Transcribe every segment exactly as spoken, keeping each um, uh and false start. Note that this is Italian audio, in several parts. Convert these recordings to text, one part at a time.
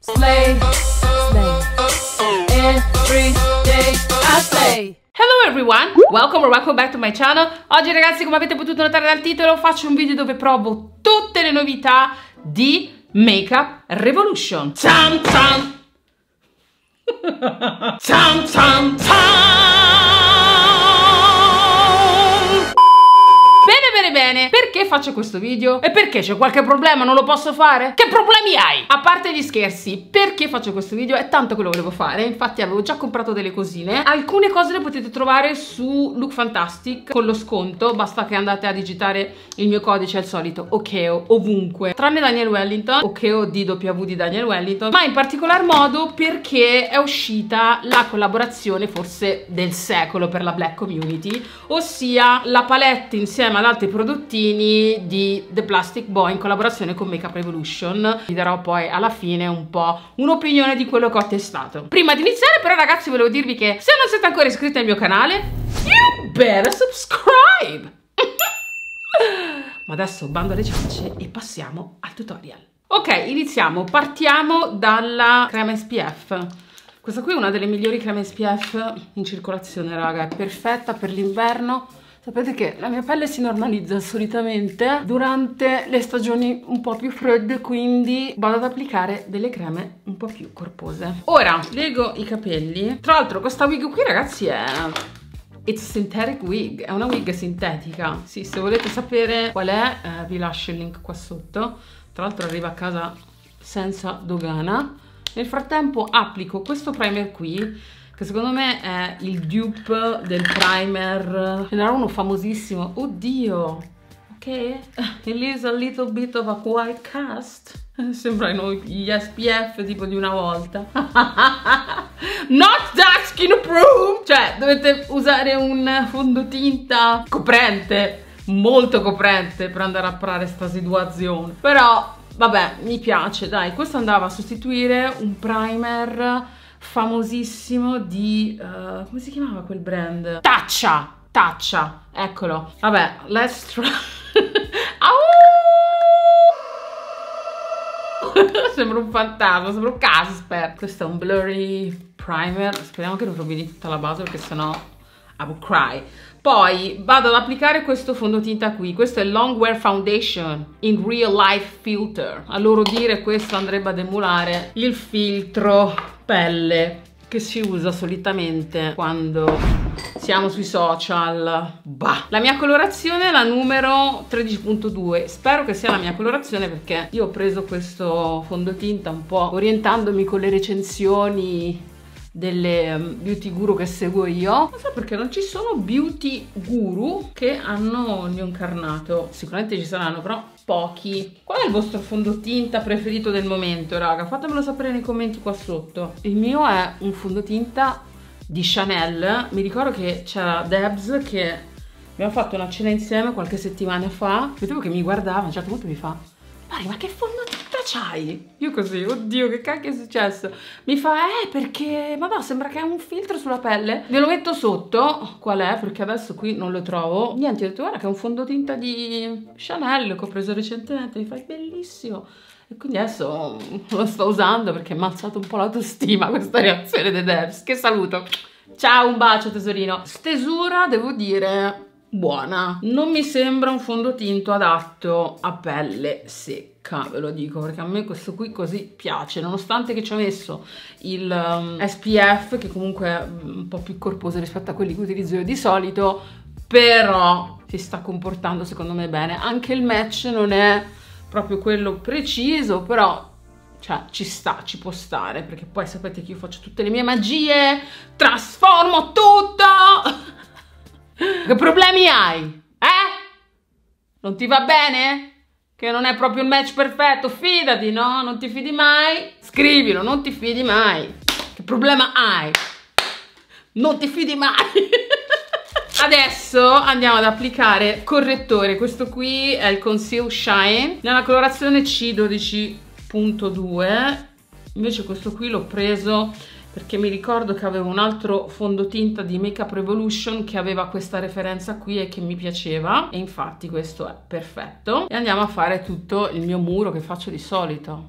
Slay, slay, every day I slay. Hello everyone, welcome or welcome back to my channel. Oggi ragazzi, come avete potuto notare dal titolo, faccio un video dove provo tutte le novità di Makeup Revolution. Tam tam tam tam tam. Bene bene bene, perché faccio questo video? E perché c'è qualche problema? Non lo posso fare? Che problemi hai? A parte gli scherzi, perché faccio questo video? È tanto che lo volevo fare, infatti avevo già comprato delle cosine. Alcune cose le potete trovare su Look Fantastic con lo sconto, basta che andate a digitare il mio codice al solito Okeo ovunque, tranne Daniel Wellington, Okeo D W di Daniel Wellington, ma in particolar modo perché è uscita la collaborazione forse del secolo per la Black Community, ossia la palette insieme ad altri prodottini di The Plastic Boy in collaborazione con Makeup Revolution. Vi darò poi alla fine un po' un'opinione di quello che ho testato. Prima di iniziare però ragazzi volevo dirvi che se non siete ancora iscritti al mio canale, you better subscribe! Ma adesso bando alle ciance e passiamo al tutorial. Ok, iniziamo. Partiamo dalla crema S P F. Questa qui è una delle migliori creme S P F in circolazione, raga. È perfetta per l'inverno. Sapete che la mia pelle si normalizza solitamente durante le stagioni un po' più fredde, quindi vado ad applicare delle creme un po' più corpose. Ora lego i capelli. Tra l'altro questa wig qui ragazzi è... It's a synthetic wig, è una wig sintetica. Sì, se volete sapere qual è, eh, vi lascio il link qua sotto. Tra l'altro arriva a casa senza dogana. Nel frattempo applico questo primer qui, che secondo me è il dupe del primer. Ce n'era uno famosissimo, oddio, ok? It leaves a little bit of a white cast. Sembrano gli S P F tipo di una volta. Not that skin approved! Cioè, dovete usare un fondotinta coprente, molto coprente, per andare a parare sta situazione. Però, vabbè, mi piace, dai. Questo andava a sostituire un primer famosissimo di... Uh, come si chiamava quel brand? Tatcha! Tatcha! Eccolo. Vabbè, let's try... Sembra un fantasma, sembra un Casper. Questo è un blurry primer. Speriamo che non rovini tutta la base perché sennò I will cry. Poi vado ad applicare questo fondotinta qui. Questo è Long Wear Foundation in Real Life Filter. A loro dire questo andrebbe ad emulare il filtro pelle che si usa solitamente quando siamo sui social. Bah. La mia colorazione è la numero tredici punto due. Spero che sia la mia colorazione perché io ho preso questo fondotinta un po' orientandomi con le recensioni delle um, beauty guru che seguo io. Non so perché non ci sono beauty guru che hanno il mio incarnato. Sicuramente ci saranno, però pochi. Qual è il vostro fondotinta preferito del momento, raga? Fatemelo sapere nei commenti qua sotto. Il mio è un fondotinta di Chanel. Mi ricordo che c'era Debs che abbiamo fatto una cena insieme qualche settimana fa. Vedevo che mi guardava, a un certo punto mi fa: Mari, ma che fondotinta c'hai? Io così, oddio, che cacchio è successo? Mi fa, eh, perché, ma no, sembra che è un filtro sulla pelle. Ve lo metto sotto, qual è? Perché adesso qui non lo trovo. Niente, ho detto, guarda che è un fondotinta di Chanel che ho preso recentemente. Mi fa, è bellissimo. E quindi adesso lo sto usando perché mi ha alzato un po' l'autostima questa reazione dei Devs. Che saluto. Ciao, un bacio tesorino. Stesura, devo dire, buona. Non mi sembra un fondotinta adatto a pelle secca, ve lo dico, perché a me questo qui così piace, nonostante che ci ho messo il um, S P F che comunque è un po' più corposo rispetto a quelli che utilizzo io di solito, però si sta comportando secondo me bene. Anche il match non è proprio quello preciso, però cioè ci sta, ci può stare, perché poi sapete che io faccio tutte le mie magie, trasformo tutto. Che problemi hai? Eh? Non ti va bene? Che non è proprio il match perfetto? Fidati, no? Non ti fidi mai? Scrivilo, non ti fidi mai. Che problema hai? Non ti fidi mai. Adesso andiamo ad applicare correttore. Questo qui è il Conceal Shine nella colorazione C dodici punto due. Invece questo qui l'ho preso perché mi ricordo che avevo un altro fondotinta di Makeup Revolution che aveva questa referenza qui e che mi piaceva, e infatti questo è perfetto. E andiamo a fare tutto il mio muro che faccio di solito.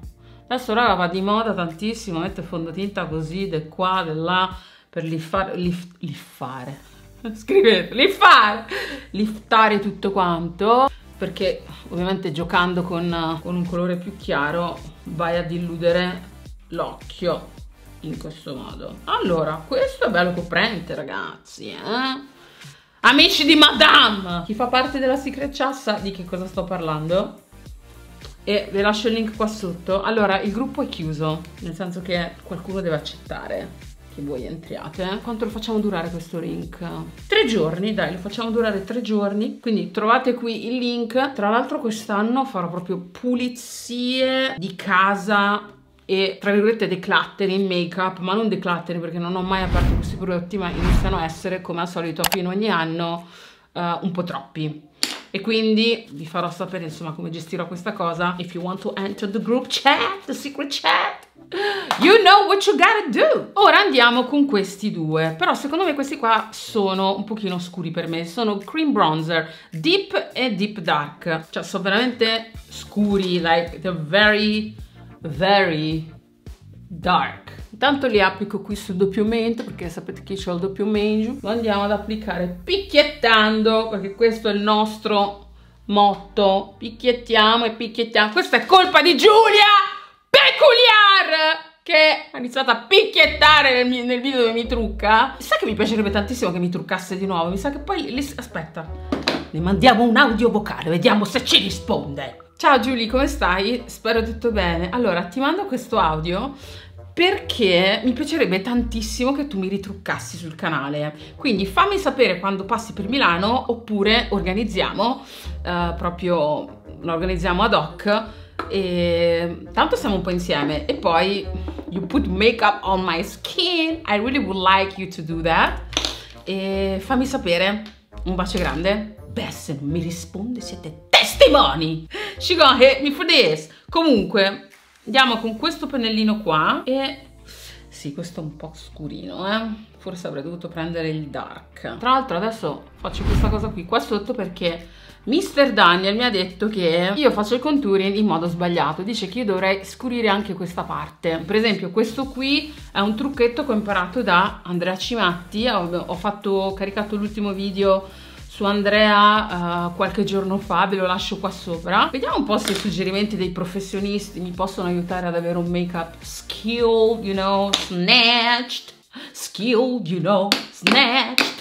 Adesso raga va di moda tantissimo, mette fondotinta così, del qua, del là, per liffare, lif, liffare, scrivete, liffare, liftare tutto quanto, perché ovviamente giocando con, con un colore più chiaro vai a diludere l'occhio in questo modo. Allora, questo è bello coprente ragazzi, eh? Amici di Madame! Chi fa parte della Secret Chat sa di che cosa sto parlando? E vi lascio il link qua sotto. Allora, il gruppo è chiuso, nel senso che qualcuno deve accettare che voi entriate. Quanto lo facciamo durare questo link? Tre giorni, dai, lo facciamo durare tre giorni. Quindi trovate qui il link. Tra l'altro quest'anno farò proprio pulizie di casa e tra virgolette decluttering, make up, ma non decluttering perché non ho mai aperto questi prodotti, ma iniziano a essere come al solito a fine ogni anno uh, un po' troppi. E quindi vi farò sapere insomma come gestirò questa cosa. If you want to enter the group chat, the secret chat, you know what you gotta do. Ora andiamo con questi due, però secondo me questi qua sono un pochino scuri per me. Sono cream bronzer deep e deep dark, cioè sono veramente scuri, like they're very very dark. Intanto li applico qui sul doppio mento, perché sapete che c'ho il doppio mento. Lo andiamo ad applicare picchiettando, perché questo è il nostro motto. Picchiettiamo e picchiettiamo. Questa è colpa di Giulia Peculiar, che ha iniziato a picchiettare nel, mio, nel video dove mi trucca. Sa che mi piacerebbe tantissimo che mi truccasse di nuovo. Mi sa che poi le, aspetta, le mandiamo un audio vocale, vediamo se ci risponde. Ciao Giulia, come stai? Spero tutto bene. Allora, ti mando questo audio perché mi piacerebbe tantissimo che tu mi ritruccassi sul canale. Quindi fammi sapere quando passi per Milano, oppure organizziamo, uh, proprio lo organizziamo ad hoc, e tanto stiamo un po' insieme. E poi you put makeup on my skin, I really would like you to do that. E fammi sapere. Un bacio grande. Beh, se non mi risponde siete testimoni. She gonna hit me for this. Comunque andiamo con questo pennellino qua. E sì, questo è un po' scurino, eh. Forse avrei dovuto prendere il dark. Tra l'altro adesso faccio questa cosa qui qua sotto perché mister Daniel mi ha detto che io faccio il contouring in modo sbagliato. Dice che io dovrei scurire anche questa parte. Per esempio questo qui è un trucchetto che ho imparato da Andrea Cimatti. Ho, ho fatto, ho caricato l'ultimo video su Andrea uh, qualche giorno fa, ve lo lascio qua sopra. Vediamo un po' se i suggerimenti dei professionisti mi possono aiutare ad avere un make-up skilled, you know, snatched, skilled, you know, snatched,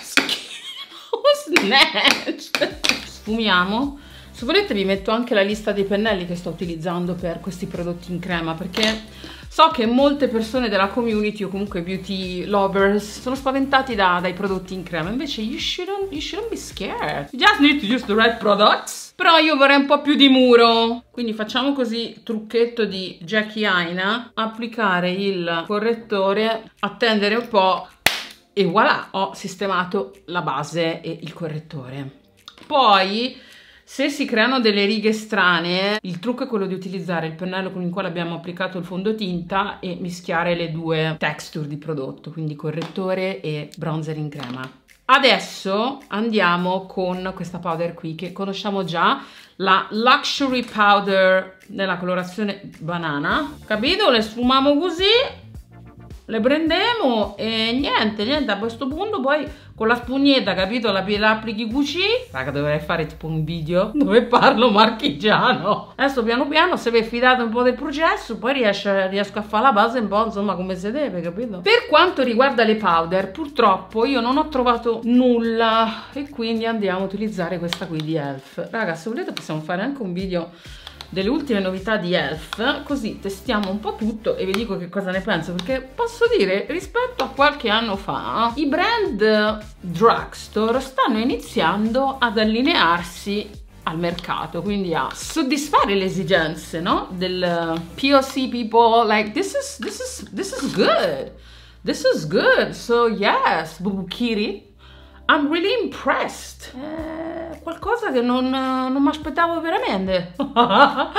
skilled, snatched. Sfumiamo. Se volete vi metto anche la lista dei pennelli che sto utilizzando per questi prodotti in crema, perché so che molte persone della community o comunque beauty lovers sono spaventati da, dai prodotti in crema. Invece you shouldn't, you shouldn't be scared. You just need to use the right products. Però io vorrei un po' più di muro. Quindi facciamo così, trucchetto di Jackie Aina. Applicare il correttore, attendere un po' e voilà, ho sistemato la base e il correttore. Poi se si creano delle righe strane, il trucco è quello di utilizzare il pennello con il quale abbiamo applicato il fondotinta e mischiare le due texture di prodotto, quindi correttore e bronzer in crema. Adesso andiamo con questa powder qui che conosciamo già, la Luxury Powder nella colorazione banana. Capito? Le sfumiamo così, le prendiamo e niente, niente, a questo punto poi con la spugnetta, capito, la, la applichi così. Raga, dovrei fare tipo un video dove parlo marchigiano. Adesso piano piano, se vi fidate un po' del processo, poi riesce, riesco a fare la base un po' insomma come si deve, capito? Per quanto riguarda le powder, purtroppo io non ho trovato nulla e quindi andiamo a utilizzare questa qui di Elf. Raga, se volete possiamo fare anche un video delle ultime novità di Elf, così testiamo un po' tutto e vi dico che cosa ne penso, perché posso dire, rispetto a qualche anno fa, i brand drugstore stanno iniziando ad allinearsi al mercato, quindi a soddisfare le esigenze, no? Del P O C people, like this is, this is, this is good, this is good, so yes, Bubu Kitty, I'm really impressed. Eh, qualcosa che non, non mi aspettavo veramente. Raga,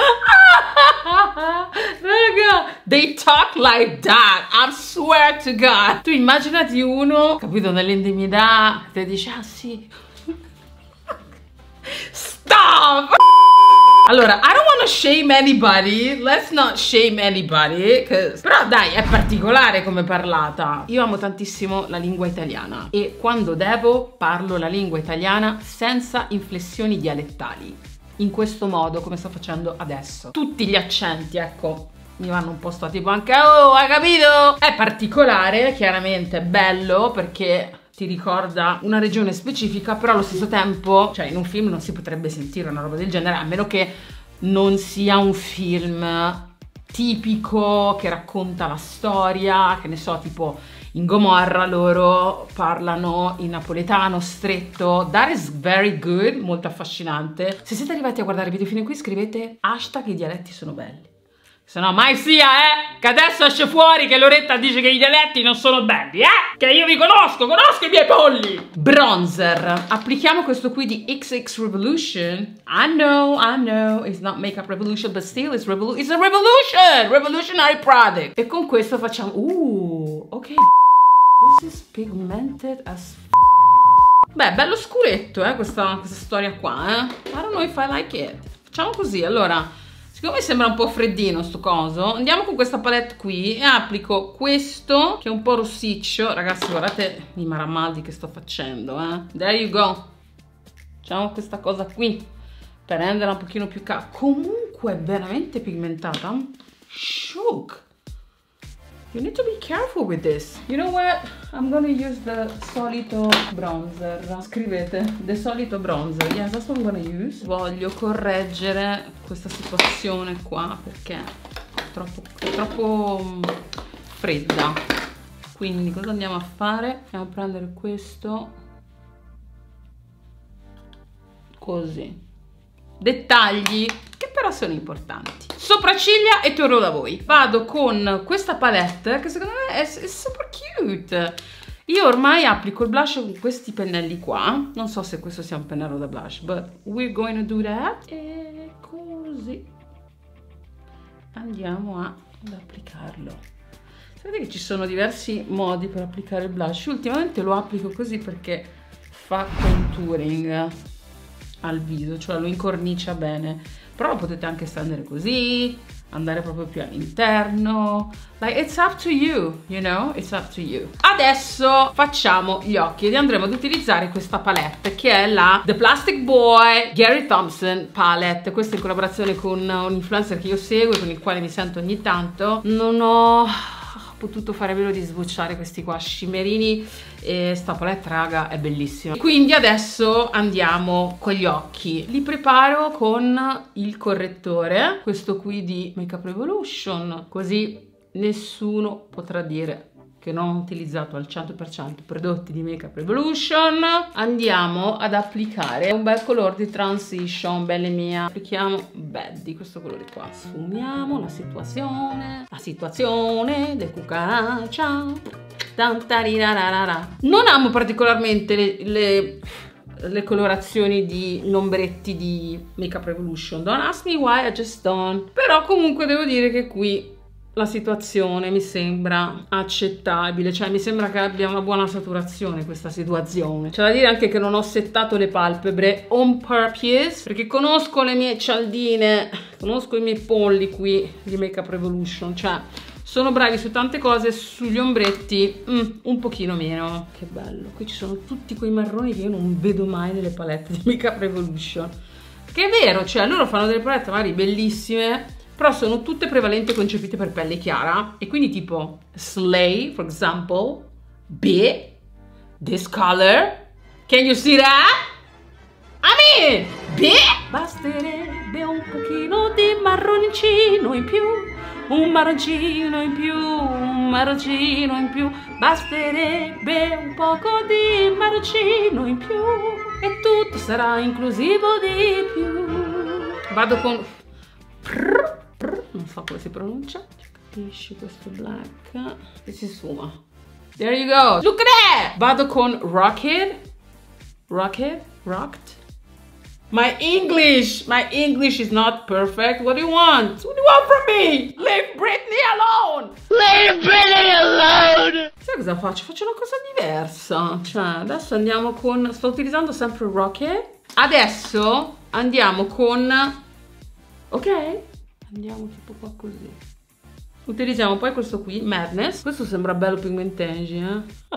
they talk like that, I swear to God. Tu immaginati uno, capito, nell'intimità, ti dice, ah sì. Stop! Allora, I don't want to shame anybody, let's not shame anybody, però dai, è particolare come parlata. Io amo tantissimo la lingua italiana e quando devo parlo la lingua italiana senza inflessioni dialettali, in questo modo come sto facendo adesso. Tutti gli accenti, ecco, mi vanno un po' sto tipo anche, oh, hai capito? È particolare, chiaramente è bello perché ti ricorda una regione specifica, però allo stesso tempo, cioè in un film non si potrebbe sentire una roba del genere, a meno che non sia un film tipico che racconta la storia, che ne so, tipo in Gomorra loro parlano in napoletano stretto. That is very good, molto affascinante. Se siete arrivati a guardare il video fino a qui, scrivete hashtag i dialetti sono belli. Se no mai sia, eh, che adesso esce fuori che Loretta dice che i dialetti non sono belli, eh, che io vi conosco, conosco i miei polli. Bronzer, applichiamo questo qui di X X Revolution. I know, I know, it's not Makeup Revolution, but still it's, revolu it's a revolution, revolutionary product. E con questo facciamo, uh, ok, this is pigmented as f. Beh, bello scuretto, eh, questa, questa storia qua, eh. I don't know if I like it. Facciamo così, allora. Siccome mi sembra un po' freddino sto coso, andiamo con questa palette qui e applico questo che è un po' rossiccio. Ragazzi, guardate i maramaldi che sto facendo, eh. There you go. Facciamo questa cosa qui per renderla un pochino più calda. Comunque è veramente pigmentata. Shook. You need to be careful with this. You know what? I'm gonna use the solito bronzer. Scrivete, the solito bronzer. Yes, that's what I'm gonna use. Voglio correggere questa situazione qua perché è troppo, è troppo fredda. Quindi cosa andiamo a fare? Andiamo a prendere questo così. Dettagli che però sono importanti. Sopracciglia e torno da voi. Vado con questa palette che secondo me è, è super cute. Io ormai applico il blush con questi pennelli qua. Non so se questo sia un pennello da blush, but we're going to do that. E così andiamo a, ad applicarlo. Sapete che ci sono diversi modi per applicare il blush. Ultimamente lo applico così perché fa contouring al viso, cioè lo incornicia bene, però lo potete anche stendere così, andare proprio più all'interno, like it's up to you, you know, it's up to you. Adesso facciamo gli occhi ed andremo ad utilizzare questa palette che è la The Plastic Boy Gary Thompson palette. Questa è in collaborazione con un influencer che io seguo e con il quale mi sento ogni tanto. Non ho potuto fare velo di sbocciare questi qua scimmerini e sta palette, raga, è bellissima. Quindi adesso andiamo con gli occhi. Li preparo con il correttore, questo qui di Makeup Revolution, così nessuno potrà dire che non ho utilizzato al cento per cento prodotti di Makeup Revolution. Andiamo ad applicare un bel colore di transition, belle mie. Applichiamo beh, di questo colore qua. Sfumiamo la situazione, la situazione del cucaraccia. Non amo particolarmente le, le, le colorazioni di ombretti di Makeup Revolution. Don't ask me why, I just don't. Però comunque devo dire che qui la situazione mi sembra accettabile, cioè mi sembra che abbia una buona saturazione questa situazione. C'è da dire anche che non ho settato le palpebre on purpose, perché conosco le mie cialdine, conosco i miei polli qui di Makeup Revolution, cioè sono bravi su tante cose, sugli ombretti mm, un pochino meno. Che bello, qui ci sono tutti quei marroni che io non vedo mai nelle palette di Makeup Revolution, che è vero, cioè loro fanno delle palette magari bellissime, però sono tutte prevalenti concepite per pelle chiara, e quindi tipo Slay, for example, B, this color, can you see that? I mean, B, basterebbe un pochino di marroncino in più, un marroncino in più, un marroncino in più, basterebbe un poco di marroncino in più e tutto sarà inclusivo di più. Vado con non so come si pronuncia, capisci questo black e si sfuma. There you go, look at that. Vado con Rocket, Rocket, Rocked. My English, my English is not perfect. What do you want? What do you want from me? Leave Britney alone. Leave Britney alone. Sai cosa faccio? Faccio una cosa diversa. Cioè, adesso andiamo con, sto utilizzando sempre Rocket. Adesso andiamo con Ok? Andiamo tipo qua così. Utilizziamo poi questo qui, Madness. Questo sembra bello pigmentation, eh?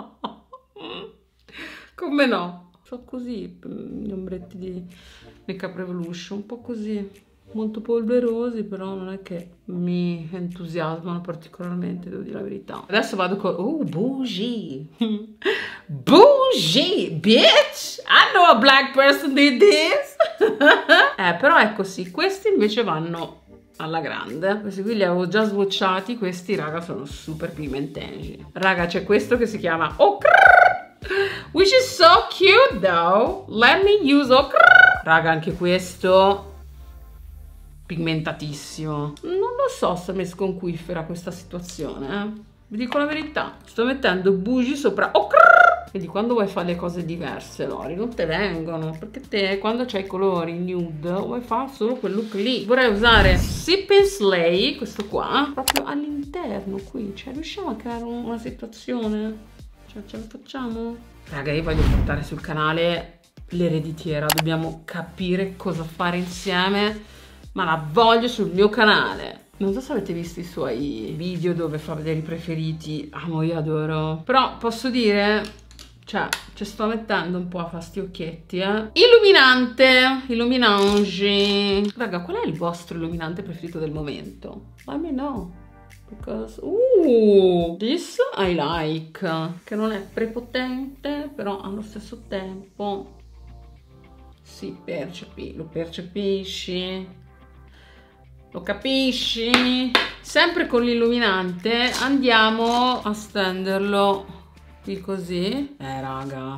Come no? So così, gli ombretti di Makeup Revolution, un po' così. Molto polverosi, però non è che mi entusiasmano particolarmente, devo dire la verità. Adesso vado con... Oh, bougie! Bougie, bitch! I know a black person did this! eh, però ecco sì, questi invece vanno alla grande. Questi qui li avevo già swatchati, questi, raga, sono super pigmentati. Raga, c'è questo che si chiama Ocre, which is so cute, though. Let me use Ocre. Raga, anche questo... pigmentatissimo. Non lo so se mi sconquiffera questa situazione, eh. Vi dico la verità, sto mettendo bougie sopra. Oh, quindi quando vuoi fare le cose diverse, Lori, non te vengono, perché te quando c'hai i colori nude vuoi fare solo quel look lì. Vorrei usare Sip and Slay, questo qua, proprio all'interno qui, cioè riusciamo a creare una situazione, cioè ce la facciamo? Raga, io voglio portare sul canale l'ereditiera, dobbiamo capire cosa fare insieme, ma la voglio sul mio canale. Non so se avete visto i suoi video dove fa vedere i preferiti. Amo, io adoro. Però posso dire, cioè, ci sto mettendo un po' a fasti occhietti, eh. Illuminante, illuminange. Raga, qual è il vostro illuminante preferito del momento? Let me know. Because, uh, this I like. Che non è prepotente, però allo stesso tempo si percepi, lo percepisci. Lo capisci? Sempre con l'illuminante andiamo a stenderlo qui così. Eh raga,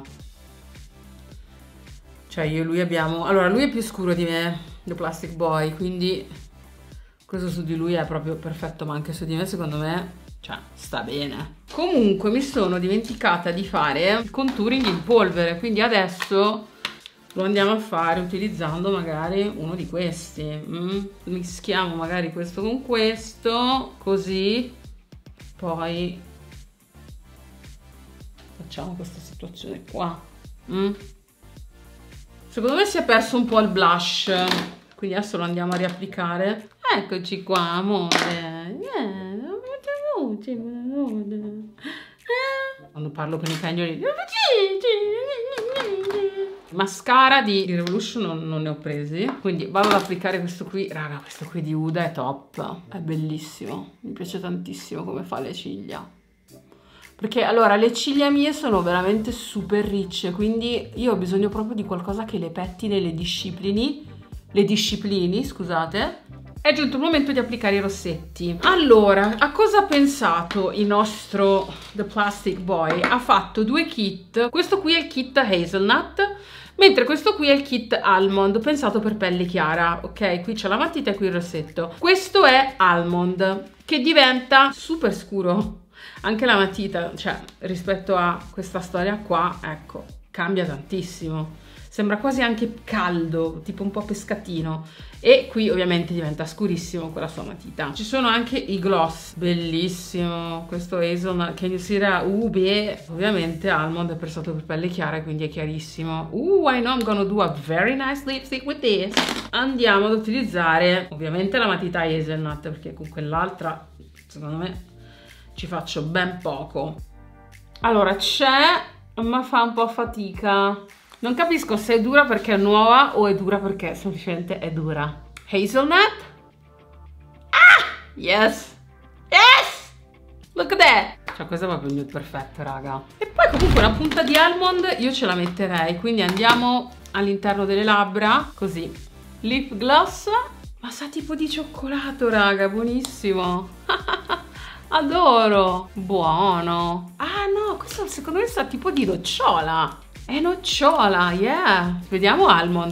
cioè io e lui abbiamo... Allora lui è più scuro di me, The Plastic Boy, quindi questo su di lui è proprio perfetto, ma anche su di me secondo me, cioè, sta bene. Comunque mi sono dimenticata di fare il contouring in polvere, quindi adesso... lo andiamo a fare utilizzando magari uno di questi. Mm? Mischiamo magari questo con questo, così poi facciamo questa situazione qua. Mm? Secondo me si è perso un po' il blush, quindi adesso lo andiamo a riapplicare. Eccoci qua, amore. Yeah, quando parlo con i cagnoli. Mascara di Revolution non, non ne ho presi, quindi vado ad applicare questo qui. Raga, questo qui di Huda è top, è bellissimo, mi piace tantissimo come fa le ciglia, perché allora le ciglia mie sono veramente super ricce, quindi io ho bisogno proprio di qualcosa che le pettine, le disciplini, le disciplini, scusate. È giunto il momento di applicare i rossetti. Allora, a cosa ha pensato il nostro The Plastic Boy? Ha fatto due kit. Questo qui è il kit Hazelnut, mentre questo qui è il kit Almond, pensato per pelle chiara. Ok, qui c'è la matita e qui il rossetto. Questo è Almond, che diventa super scuro. Anche la matita, cioè, rispetto a questa storia qua, ecco, cambia tantissimo. Sembra quasi anche caldo, tipo un po' pescatino. E qui ovviamente diventa scurissimo con la sua matita. Ci sono anche i gloss, bellissimo. Questo Hazelnut, che considera U B, ovviamente Almond è pensato per pelle chiara, quindi è chiarissimo. Uh, I know I'm gonna do a very nice lipstick with this. Andiamo ad utilizzare ovviamente la matita Hazelnut, perché con quell'altra, secondo me, ci faccio ben poco. Allora, c'è, ma fa un po' fatica. Non capisco se è dura perché è nuova o è dura perché semplicemente è dura. Hazelnut. Ah! Yes! Yes! Look at that! Cioè, questo è proprio il nude perfetto, raga. E poi comunque una punta di almond io ce la metterei. Quindi andiamo all'interno delle labbra, così. Lip gloss. Ma sa tipo di cioccolato, raga, buonissimo. Adoro. Buono. Ah no, questo secondo me sa tipo di nocciola. È nocciola, yeah. Vediamo almond.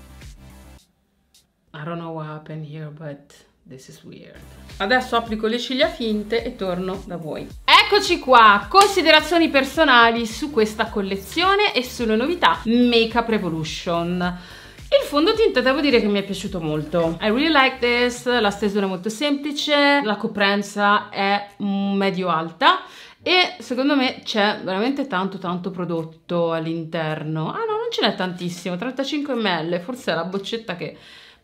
I don't know what happened here, but this is weird. Adesso applico le ciglia finte e torno da voi. Eccoci qua, considerazioni personali su questa collezione e sulle novità Makeup Revolution. Il fondotinta devo dire che mi è piaciuto molto. I really like this, la stesura è molto semplice, la coprenza è medio alta. E secondo me c'è veramente tanto tanto prodotto all'interno. Ah no, non ce n'è tantissimo, trentacinque millilitri, forse è la boccetta che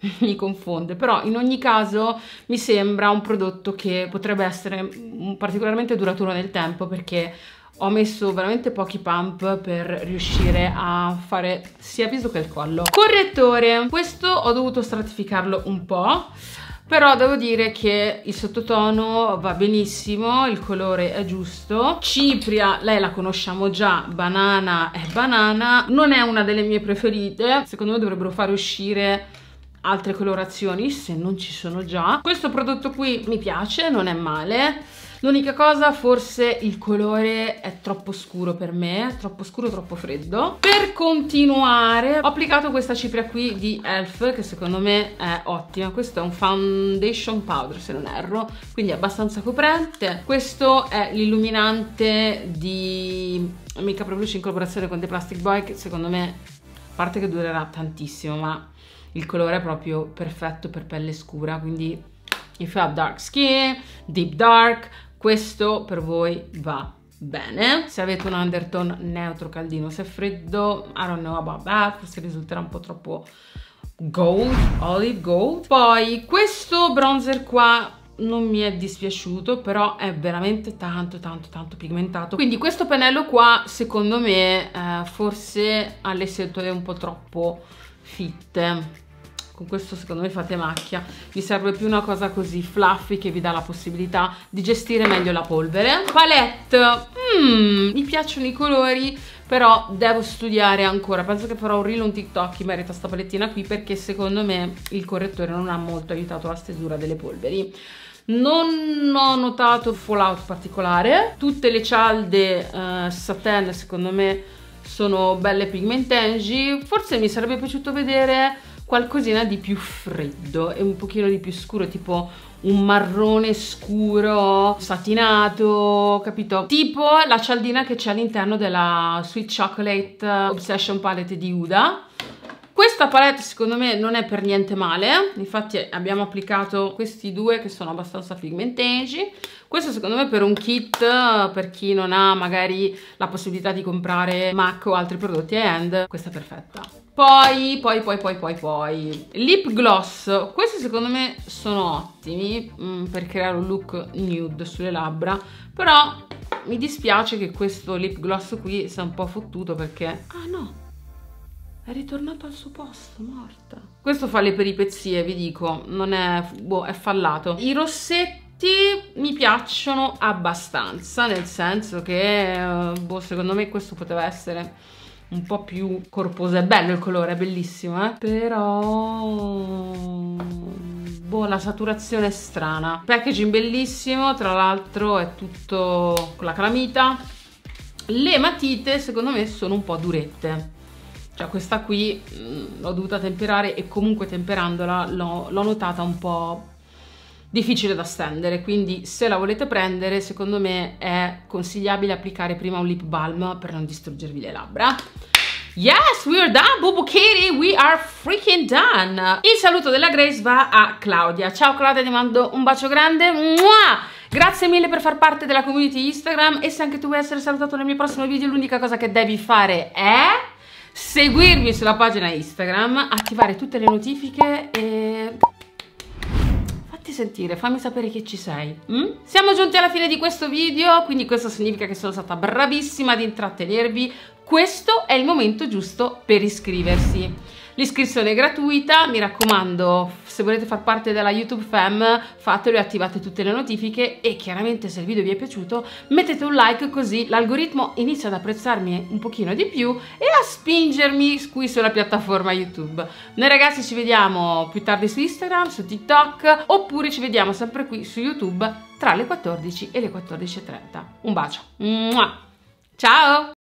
mi confonde, però in ogni caso mi sembra un prodotto che potrebbe essere particolarmente duraturo nel tempo, perché ho messo veramente pochi pump per riuscire a fare sia viso che il collo. Correttore, questo ho dovuto stratificarlo un po', però devo dire che il sottotono va benissimo, il colore è giusto. Cipria, lei la conosciamo già, banana è banana, non è una delle mie preferite, secondo me dovrebbero fare uscire altre colorazioni se non ci sono già. Questo prodotto qui mi piace, non è male. L'unica cosa, forse il colore è troppo scuro per me, troppo scuro, troppo freddo. Per continuare ho applicato questa cipria qui di Elf, che secondo me è ottima. Questo è un foundation powder se non erro, quindi è abbastanza coprente. Questo è l'illuminante di Makeup Revolution in collaborazione con The Plastic Boy, che secondo me, a parte che durerà tantissimo, ma il colore è proprio perfetto per pelle scura, quindi if you have dark skin, deep dark, questo per voi va bene. Se avete un undertone neutro caldino, se è freddo, I don't know about that, forse risulterà un po' troppo gold, olive gold. Poi questo bronzer qua non mi è dispiaciuto, però è veramente tanto tanto tanto pigmentato, quindi questo pennello qua secondo me eh, forse ha le setole un po' troppo fitte. Con questo secondo me fate macchia, vi serve più una cosa così fluffy che vi dà la possibilità di gestire meglio la polvere. Palette, mm, mi piacciono i colori, però devo studiare ancora, penso che farò un reel, un TikTok in merito a sta palettina qui, perché secondo me il correttore non ha molto aiutato la stesura delle polveri. Non ho notato fallout particolare, tutte le cialde uh, satin secondo me sono belle pigmentangi, forse mi sarebbe piaciuto vedere qualcosina di più freddo e un pochino di più scuro, tipo un marrone scuro satinato, capito? Tipo la cialdina che c'è all'interno della Sweet Chocolate Obsession Palette di Huda. Questa palette secondo me non è per niente male, infatti abbiamo applicato questi due che sono abbastanza pigmentangi. Questo secondo me per un kit, per chi non ha magari la possibilità di comprare MAC o altri prodotti high-end, questa è perfetta. Poi, poi, poi, poi, poi, poi, lip gloss. Questi secondo me sono ottimi mh, per creare un look nude sulle labbra, però mi dispiace che questo lip gloss qui sia un po' fottuto perché... Ah no! È ritornato al suo posto, morta. Questo fa le peripezie, vi dico, non è... boh, è fallato. I rossetti mi piacciono abbastanza, nel senso che, boh, secondo me questo poteva essere un po' più corposo. È bello il colore, è bellissimo, eh? Però... boh, la saturazione è strana. Packaging bellissimo, tra l'altro è tutto con la calamita. Le matite, secondo me, sono un po' durette. Cioè questa qui l'ho dovuta temperare e comunque temperandola l'ho notata un po' difficile da stendere, quindi se la volete prendere secondo me è consigliabile applicare prima un lip balm per non distruggervi le labbra. Yes, we are done, Bubu Kitty, we are freaking done. Il saluto della Grace va a Claudia. Ciao Claudia, ti mando un bacio grande. Mua! Grazie mille per far parte della community Instagram, e se anche tu vuoi essere salutato nel mio prossimo video, l'unica cosa che devi fare è seguirmi sulla pagina Instagram, attivare tutte le notifiche e fatti sentire, fammi sapere che ci sei. mm? Siamo giunti alla fine di questo video, quindi questo significa che sono stata bravissima ad intrattenervi. Questo è il momento giusto per iscriversi. L'iscrizione è gratuita, mi raccomando, se volete far parte della YouTube Fam fatelo e attivate tutte le notifiche, e chiaramente se il video vi è piaciuto mettete un like, così l'algoritmo inizia ad apprezzarmi un pochino di più e a spingermi qui sulla piattaforma YouTube. Noi ragazzi ci vediamo più tardi su Instagram, su TikTok, oppure ci vediamo sempre qui su YouTube tra le quattordici e le quattordici e trenta. Un bacio, ciao!